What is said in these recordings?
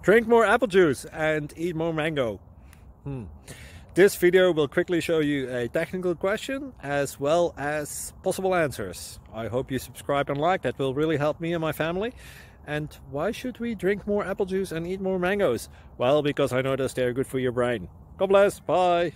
Drink more apple juice and eat more mango. This video will quickly show you a technical question as well as possible answers. I hope you subscribe and like, that will really help me and my family. And why should we drink more apple juice and eat more mangoes? Well, because I noticed they're good for your brain. God bless, bye!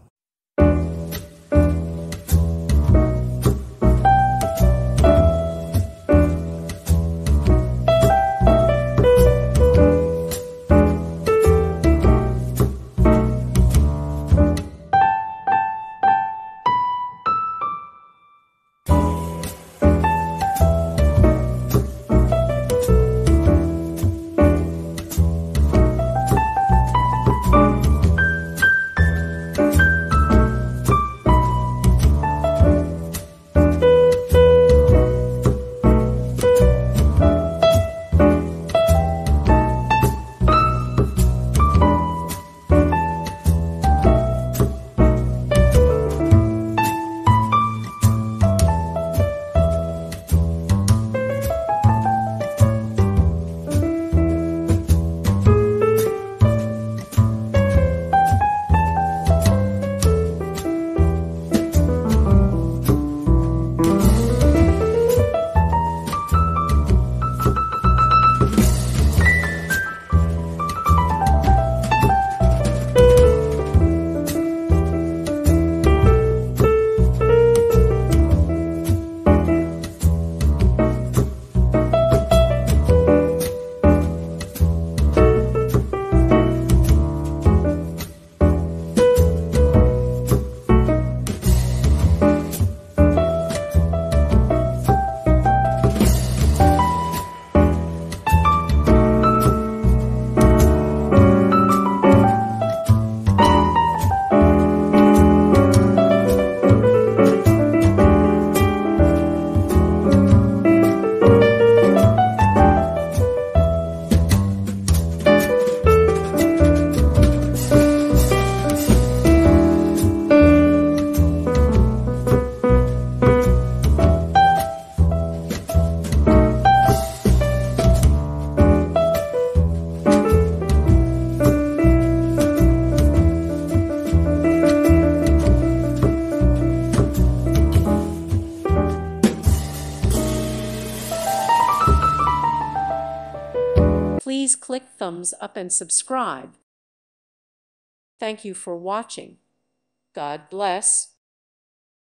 Please click thumbs up and subscribe. Thank you for watching. God bless.